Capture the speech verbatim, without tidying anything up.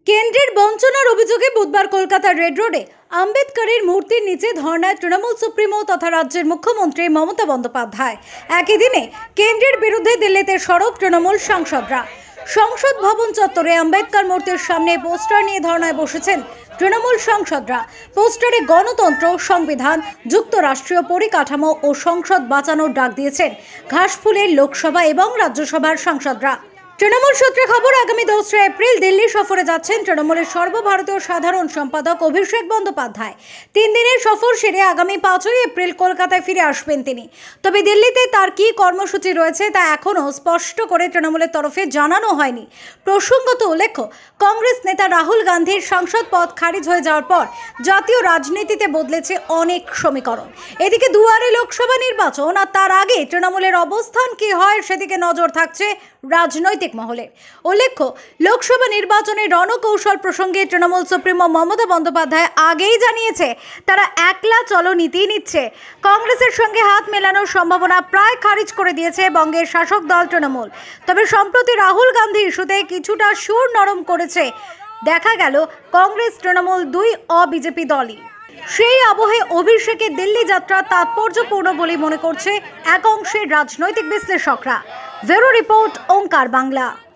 কেন্দ্রের বঞ্চনার অভিযোগে বুধবার কলকাতার রেড রোডে আম্বেদকরের মূর্তির নিচে ধর্নায় তৃণমূল সুপ্রিমো তথা রাজ্যের মুখ্যমন্ত্রী মমতা বন্দ্যোপাধ্যায়। একই দিনে কেন্দ্রের বিরুদ্ধে দিল্লিতে সরব তৃণমূল সাংসদরা। সংসদ ভবন চত্বরে আম্বেদকর মূর্তির সামনে পোস্টার নিয়ে ধর্নায় বসেছেন তৃণমূল সাংসদরা। পোস্টারে গণতন্ত্র, সংবিধান, যুক্তরাষ্ট্রীয় পরিকাঠামো ও সংসদ বাঁচানোর ডাক দিয়েছেন ঘাসফুলের লোকসভা এবং রাজ্যসভার সাংসদরা। তৃণমূল সূত্রে খবর, আগামী দোসরা এপ্রিল দিল্লি সফরে যাচ্ছেন তৃণমূলের সর্বভারতীয় সাধারণ সম্পাদক অভিষেক বন্দ্যোপাধ্যায়। তিন দিনের সফর সেরে আগামী পাঁচই এপ্রিল কলকাতায় ফিরে আসবেন তিনি। তবে দিল্লিতে তার কী কর্মসূচি রয়েছে তা এখনও স্পষ্ট করে তৃণমূলের তরফে জানানো হয়নি। প্রসঙ্গত উল্লেখ্য, কংগ্রেস নেতা রাহুল গান্ধীর সাংসদ পদ খারিজ হয়ে যাওয়ার পর জাতীয় রাজনীতিতে বদলেছে অনেক সমীকরণ। এদিকে দুয়ারে লোকসভা নির্বাচন, আর তার আগে তৃণমূলের অবস্থান কী হয় সেদিকে নজর থাকছে রাজনৈতিক মহলে। উল্লেখ্য, লোকসভা নির্বাচনের রণকৌশল প্রসঙ্গে তৃণমূল সুপ্রিমো মমতা বন্দ্যোপাধ্যায় আগেই জানিয়েছে তারা একলা চলো নীতি নিচ্ছে। কংগ্রেসের সঙ্গে হাত মেলানোর সম্ভাবনা প্রায় খারিজ করে দিয়েছে বঙ্গের শাসক দল তৃণমূল। তবে সম্প্রতি রাহুল গান্ধী ইস্যুতে কিছুটা সুর নরম করেছে দেখা গেল কংগ্রেস তৃণমূল দুই অ-বিজেপি দলই। সেই আবহে অভিষেকের দিল্লি যাত্রা তাৎপর্যপূর্ণ বলে মনে করছে এক অংশের রাজনৈতিক বিশ্লেষকরা। Bureau report, Omkar Bangla.